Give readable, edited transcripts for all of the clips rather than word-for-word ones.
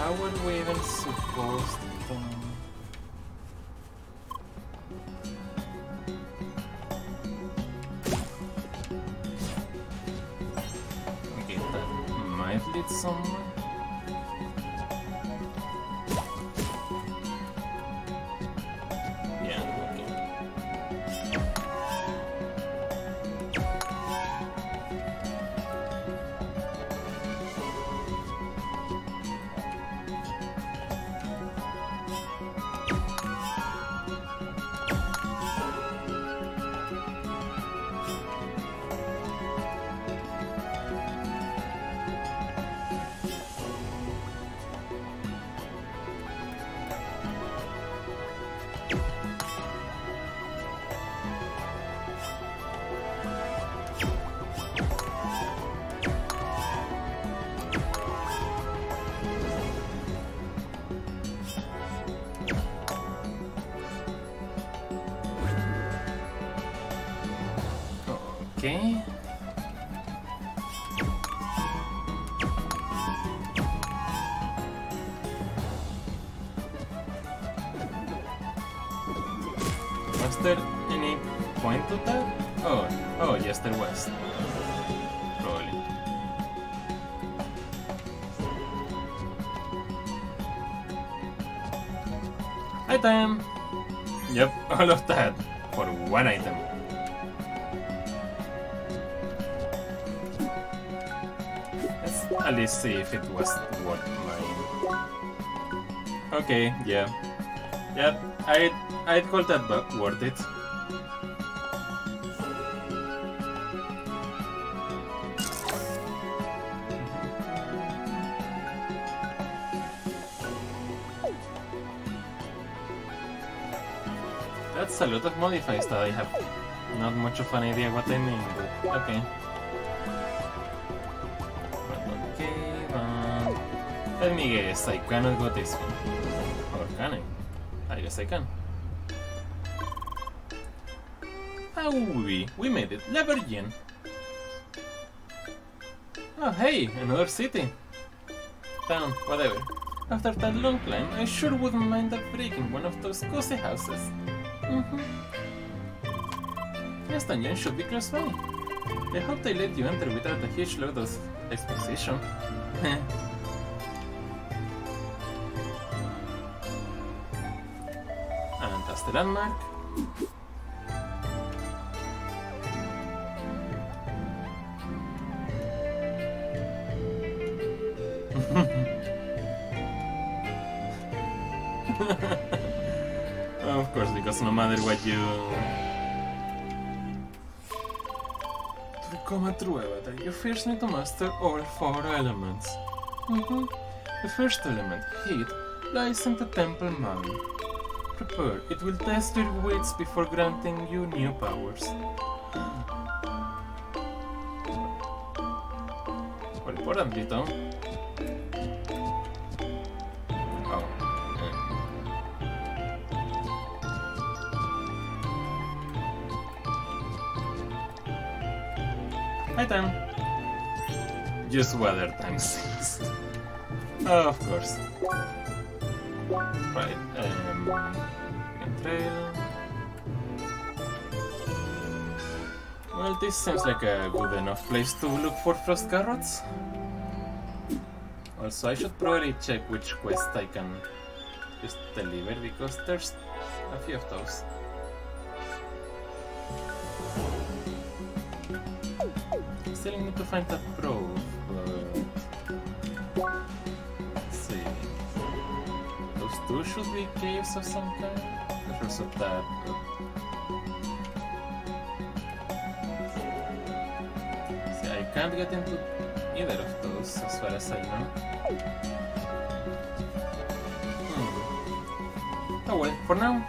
How were we even supposed to... Okay, that might lead somewhere. Yeah, okay. Okay. Was there any point to that? Oh, yes, there was. Probably. Item! Yep, all of that for one item. Let's at least see if it was worth mine. Okay, yeah. Yep, I'd call that worth it. That's a lot of modifiers that I have not much of an idea what I mean, but okay. Let me guess, I cannot go this way. Or can I? I guess I can. Ah, we made it. Levergen. Oh, hey, another city. Town, whatever. After that long climb, I sure wouldn't mind up breaking one of those cozy houses. This dungeon should be close by. I hope they let you enter without a huge load of exposition. And that's the landmark. Of course, because no matter what you... To become a true avatar, you first need to master all 4 elements. The first element, heat, lies in the Temple Mine. Prepare, it will test your wits before granting you new powers. Well, importantly though... Item. Just weather times 6. Of course. Right. Trail. Well, this seems like a good enough place to look for frost carrots. Also, I should probably check which quest I can just deliver because there's a few of those. Still need to find that proof, but... Let's see... Those 2 should be caves of some kind? There's also that, but... See, I can't get into either of those as far as I know. Oh well, for now...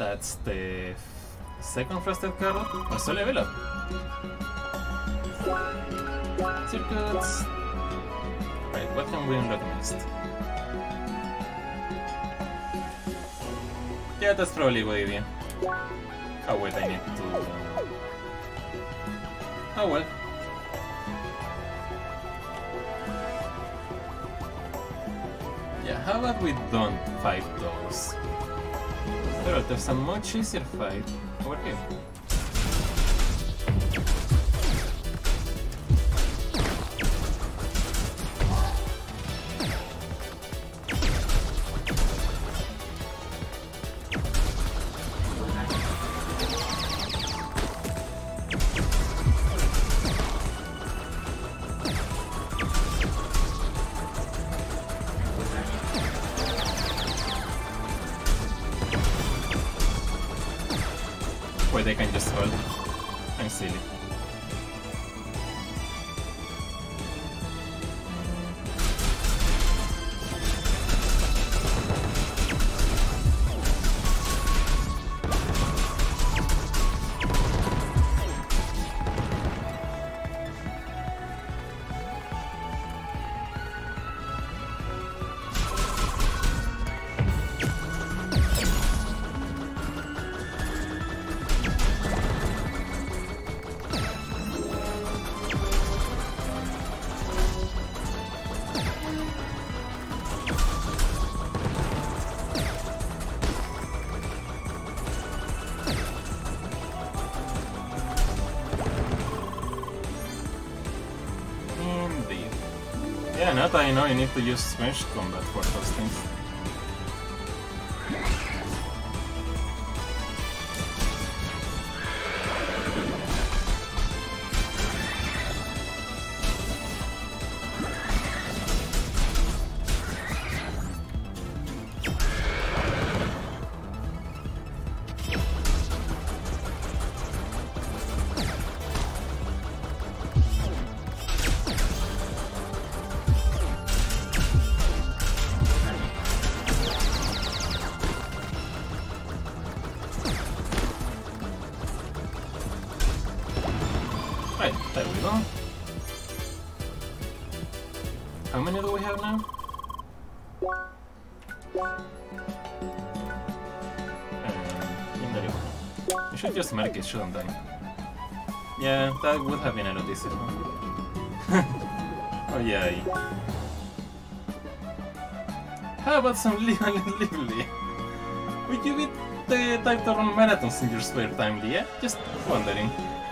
That's the second frosted carrot. Also level up. Circuits. Right, what can we unlock next? Yeah, that's probably a good idea. Oh wait, I need to... Oh well. Yeah, how about we don't fight those? But there's a much easier fight over here. Where they can just hold. I'm silly. Yeah, now that I know you need to use Smash Combat for those things. Right, there we go. How many do we have now? You should just mark it, shouldn't I? Yeah, that would have been a lot easier. Oh yeah. How about some Lively? Would you be the type to run marathons in your spare time, Leah? Just wondering.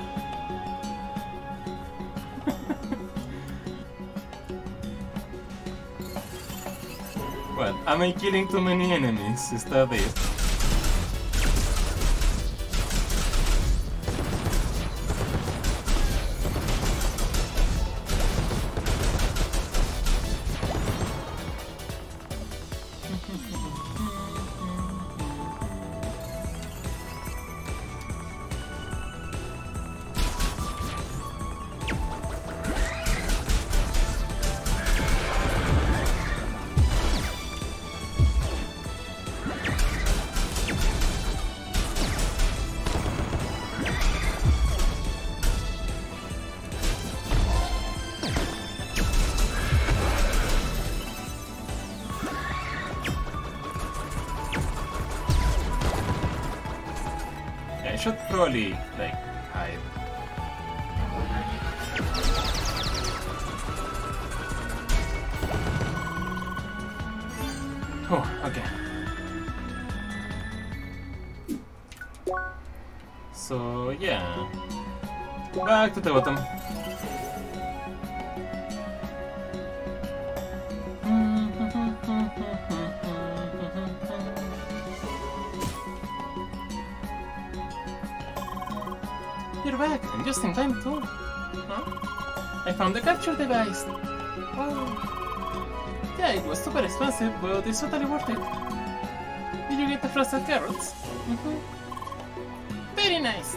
Well, am I killing too many enemies? Is that it? I should probably, like, hide. Oh, okay. So, yeah. Back to the bottom. You're back, and just in time too. Huh? I found the capture device. Oh. Yeah, it was super expensive, but it's totally worth it. Did you get the frosted carrots? Very nice.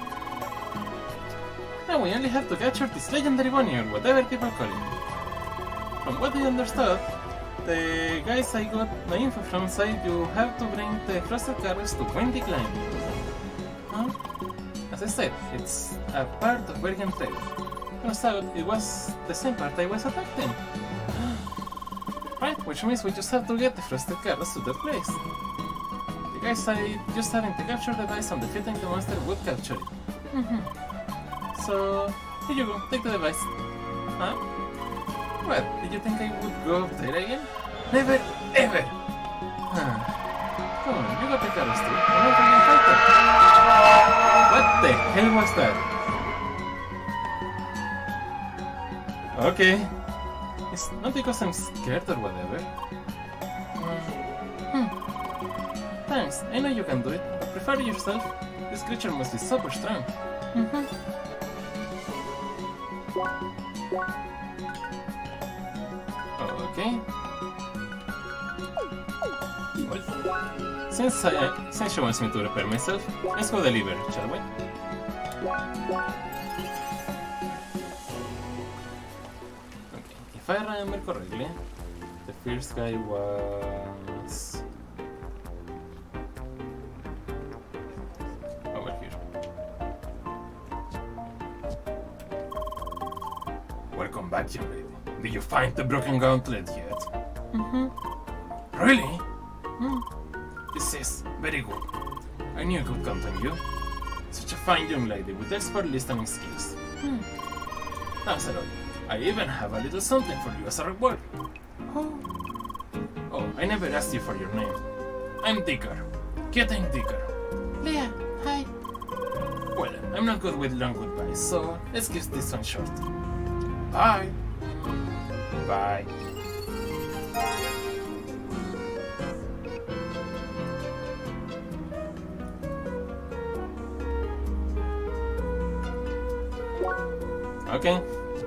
Now we only have to capture this legendary bunny or whatever people call it. From what I understood, The guys I got my info from say you have to bring the frosted carrots to Windy Climb. Huh? As I said, it's a part of Bergen Trail. Turns out it was the same part I was attacking. Right, which means we just have to get the frosted carrots to that place. The guys I just having to capture the device and defeating the monster would capture it. So, here you go, take the device. Huh? What, did you think I would go up there again? Never, ever! Come on, you got the carrots too. I'm not really a fighter. What the hell was that? Okay. It's not because I'm scared or whatever. Thanks, I know you can do it, but prepare yourself. This creature must be super strong. Okay. Well, since she wants me to repair myself, let's go deliver, shall we? Okay, if I remember correctly, the first guy was over here. Welcome back, young lady. Did you find the broken gauntlet yet? Really? This is very good. I knew I could count on you. Such a fine young lady with expert listening skills. Thanks a lot. I even have a little something for you as a reward. Oh, I never asked you for your name. I'm Dicker. Getting Dicker. Leah, hi. Well, I'm not good with long goodbyes, so let's keep this one short. Bye. Bye. Okay.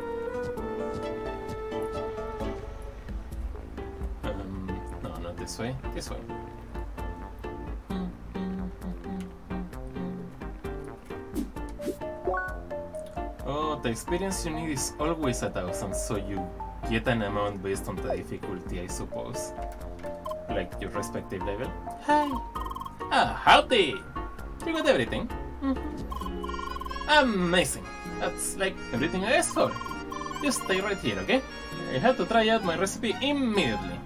No, not this way. This way. Oh, the experience you need is always 1,000, so you get an amount based on the difficulty, I suppose. Like your respective level. Hi. Ah, howdy! You got everything? Amazing! That's like everything I asked for. Just stay right here, okay? I have to try out my recipe immediately.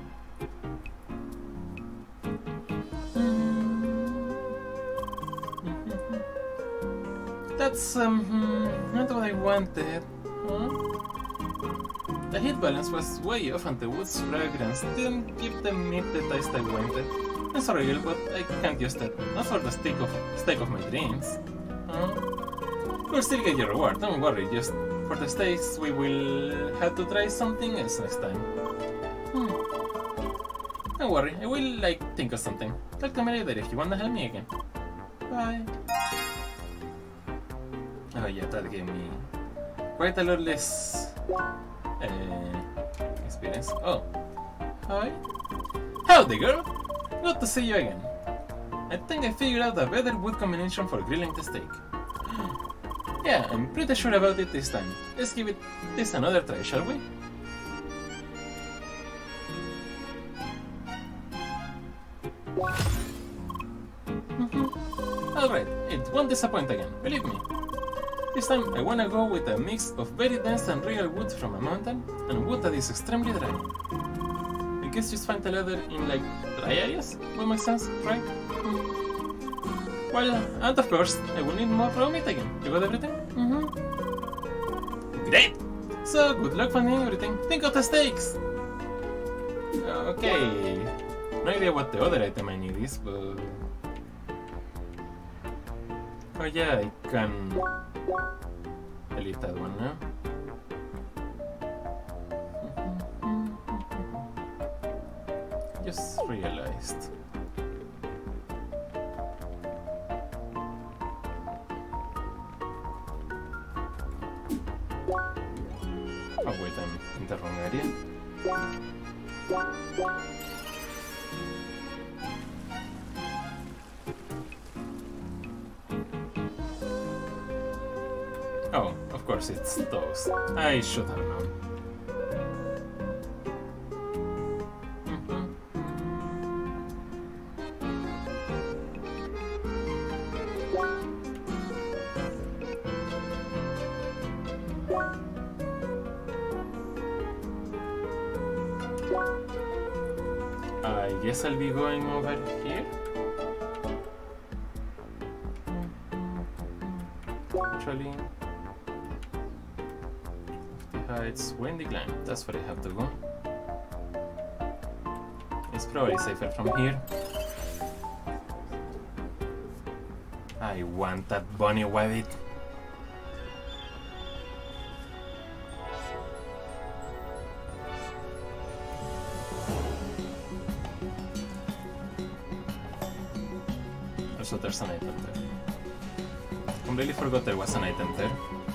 That's not what I wanted. Huh? The heat balance was way off and the wood's fragrance didn't give the meat the taste I wanted. I'm sorry, but I can't use that. Not for the steak of my dreams. We'll still get your reward, don't worry. Just for the steaks, we will have to try something else next time. Don't worry, I will think of something. Talk to me later if you wanna help me again. Bye. Oh yeah, that gave me quite a lot less experience. Oh, hi. Howdy, girl. Good to see you again. I think I figured out a better wood combination for grilling the steak. Yeah, I'm pretty sure about it this time. Let's give this another try, shall we? Alright, it won't disappoint again, believe me. This time I wanna go with a mix of very dense and real wood from a mountain and wood that is extremely dry. I guess just find the leather in dry areas? Would make sense, right? Well, and of course, I will need more raw meat again. You got everything? Great! So, good luck finding everything. Think of the steaks! Okay. No idea what the other item I need is, but... Oh yeah, I can... delete that one now. Just realized. Oh wait, I'm in the wrong area. Oh, of course it's those. I should have known. I guess I'll be going over here. Actually, the Heights, Windy Glen, that's where I have to go. It's probably safer from here. I want that bunny rabbit. Also, there's an item there. Completely forgot there was an item there.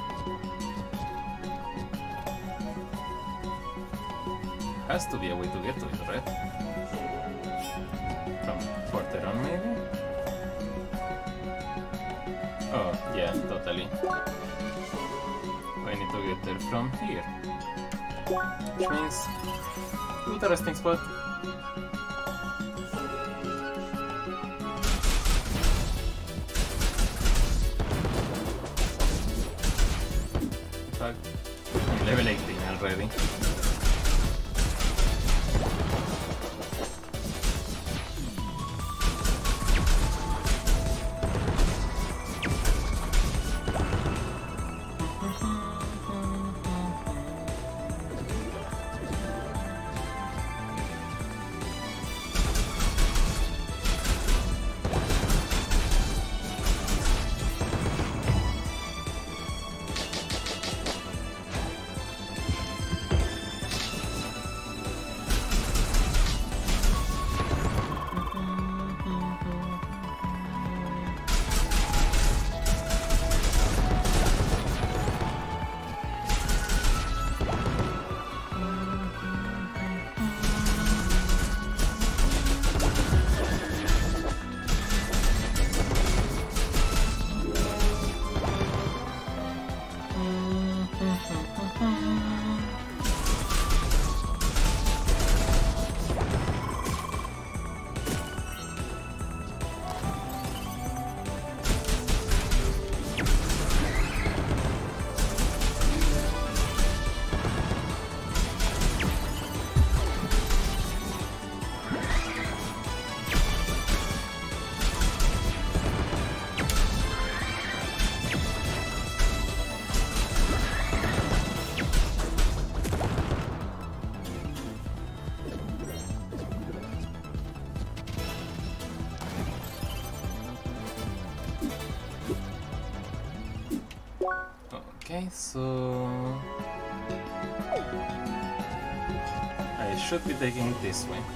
Has to be a way to get to it, right? From further on, maybe? Oh, yeah, totally. I need to get there from here. Which means... interesting spot. In fact, I'm level 18 already. Okay, so... I should be taking it this way.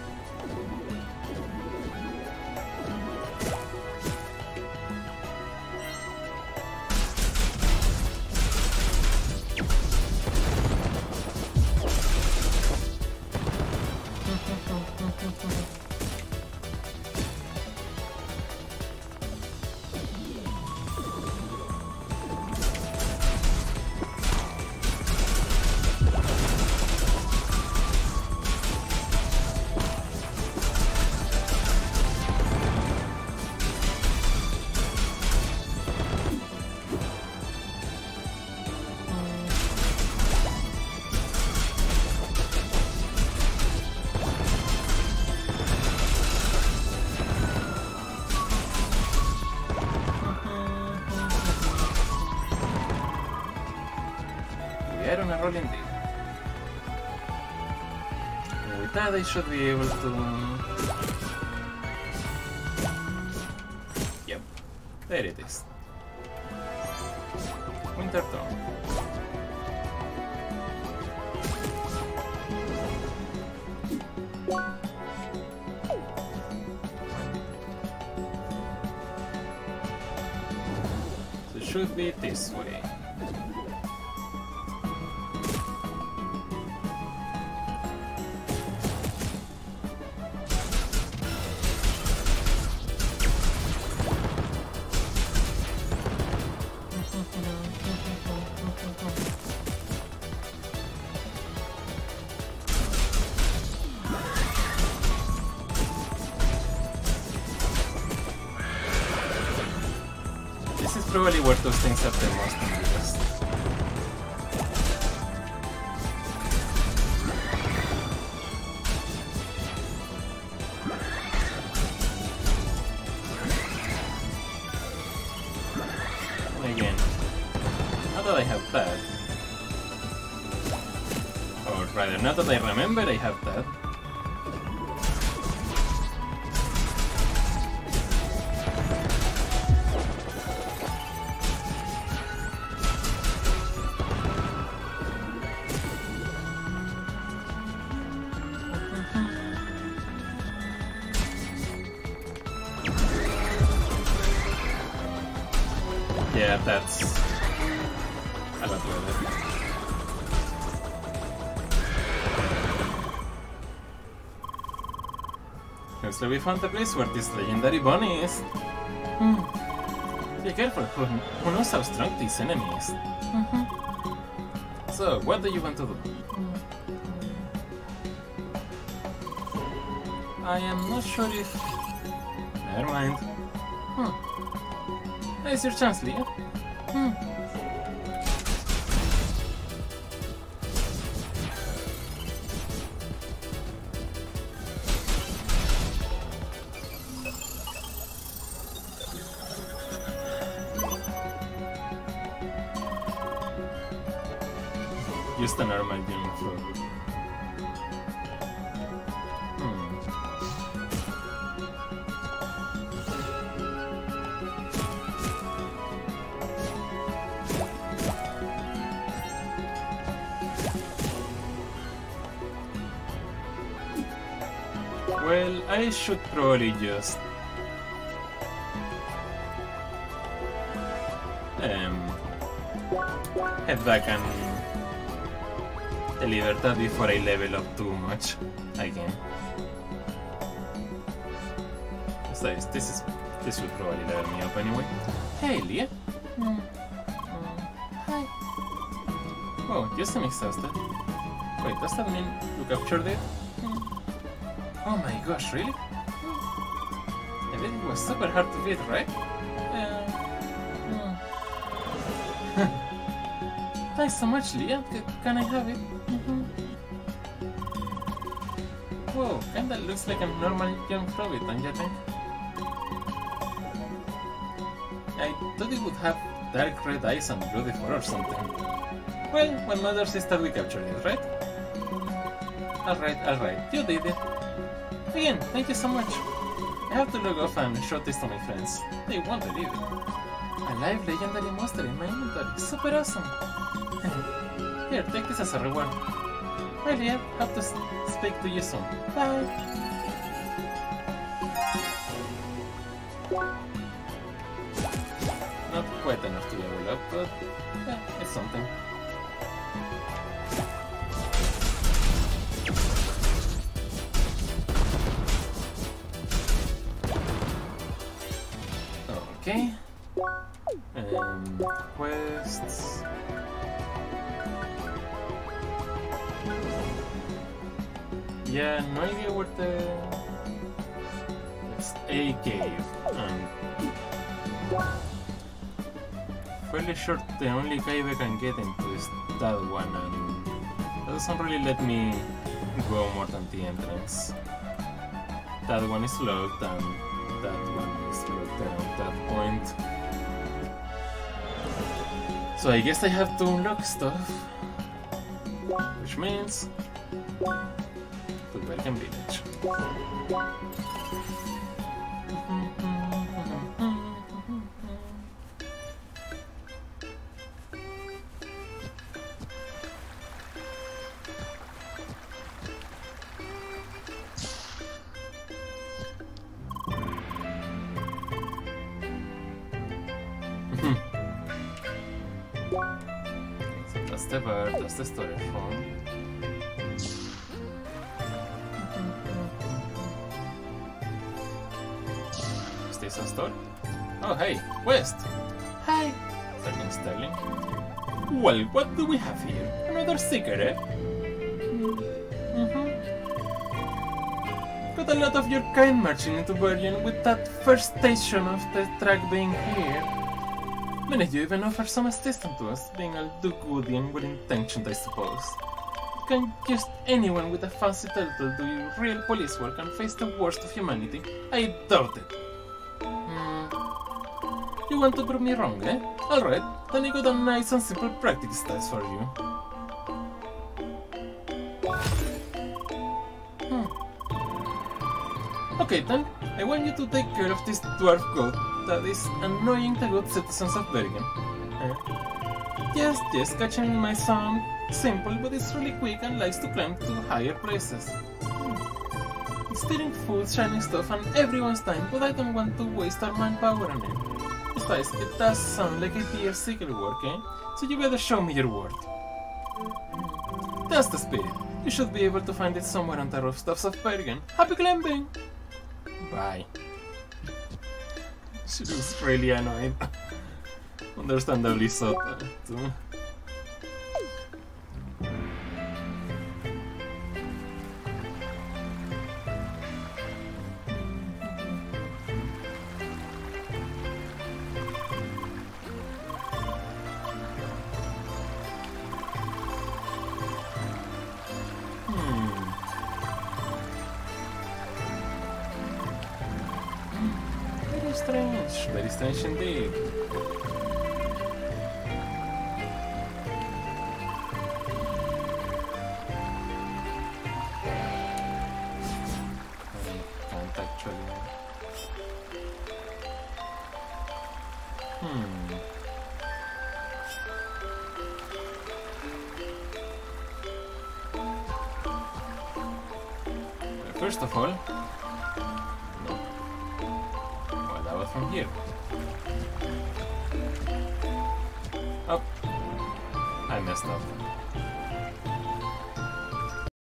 Indeed. And with that I should be able to... Yep, there it is. Winterthorn. So it should be this way. This is probably where those things have the most interest. rather. Not that I remember I have that. Yeah, that's a lot better. Looks like we found the place where this legendary bunny is. Be careful, who knows how strong this enemy is. So, what do you want to do? I am not sure if... Never mind. Here's your chance, Leah. Just a normal game floor. Well, I should probably just head back and deliver that before I level up too much again. Besides, this will probably level me up anyway. Hey, Leah. Hi. Oh, just an exhausted. Wait, does that mean you captured it? Oh my gosh, really? I bet it was super hard to beat, right? Thanks so much, Leah. Can I have it? Whoa, kinda looks like a normal young rabbit, don't you think? I thought it would have dark red eyes and bloody fur or something. Well, when Mother said we captured it, right? Alright, you did it. Again, thank you so much. I have to log off and show this to my friends. They won't believe it. A live legendary monster in my inventory. Super awesome. Here, take this as a reward. Well, yeah, hope to speak to you soon. Bye. Not quite enough to level up, but yeah, it's something. Okay. Quests. Yeah, no idea what the... It's a cave. Fairly sure the only cave I can get into is that one, and that doesn't really let me go more than the entrance. That one is locked, and that one is locked at that point. So I guess I have to unlock stuff, which means Welcome Village. So that's the bird, that's the storage phone. A store? Oh, hey, West! Hi! Sterling. Well, what do we have here? Another cigarette? Got a lot of your kind marching into Berlin with that first station of the track being here. Many of you even offer some assistance to us, being all do-goody and well-intentioned, I suppose. Can just anyone with a fancy title do real police work and face the worst of humanity? I doubt it. You want to prove me wrong, eh? Alright, then I got a nice and simple practice test for you. Okay then, I want you to take care of this dwarf goat that is annoying the good citizens of Bergen. Yes, catching my son. Simple, but it's really quick and likes to climb to higher places. Stealing food, shiny stuff, and everyone's time, but I don't want to waste our manpower on it. Besides, it does sound like a dear secret work, eh? So you better show me your word. That's the spirit. You should be able to find it somewhere on the rooftops of Bergen. Happy climbing! Bye. She looks really annoyed. Understandably so, too. Very strange indeed. I can't actually. First of all, from here. Oh, I messed up.